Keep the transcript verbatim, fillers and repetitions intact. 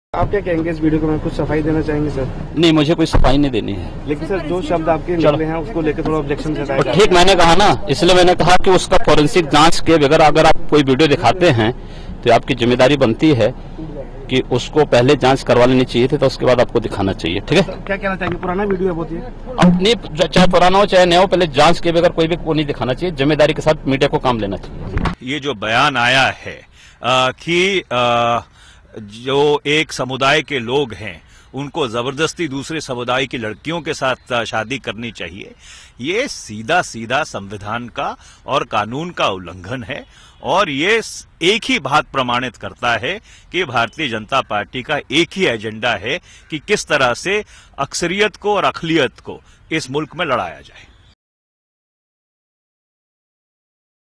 आप क्या कहेंगे इस वीडियो को? मैं कुछ सफाई देना चाहेंगे सर? नहीं, मुझे कोई सफाई नहीं देनी है। लेकिन सर जो शब्द आपके निकले हैं उसको लेकर थोड़ा ऑब्जेक्शन जताया। ठीक, मैंने कहा ना, इसलिए मैंने कहा कि उसका फॉरेंसिक जांच के बगैर अगर आप कोई वीडियो दिखाते हैं तो आपकी जिम्मेदारी बनती है कि उसको पहले जांच करवा लेनी चाहिए थी, तो उसके बाद आपको दिखाना चाहिए। ठीक है, क्या कहना चाहेंगे? पुराना वीडियो बहुत है, अब नहीं, चाहे पुराना हो चाहे नया हो, पहले जांच के बगैर कोई भी को नहीं दिखाना चाहिए। जिम्मेदारी के साथ मीडिया को काम लेना चाहिए। ये जो बयान आया है आ, कि आ, जो एक समुदाय के लोग हैं उनको जबरदस्ती दूसरे समुदाय की लड़कियों के साथ शादी करनी चाहिए, ये सीधा सीधा संविधान का और कानून का उल्लंघन है। और ये एक ही बात प्रमाणित करता है कि भारतीय जनता पार्टी का एक ही एजेंडा है कि किस तरह से अक्सरियत को और अक़लियत को इस मुल्क में लड़ाया जाए।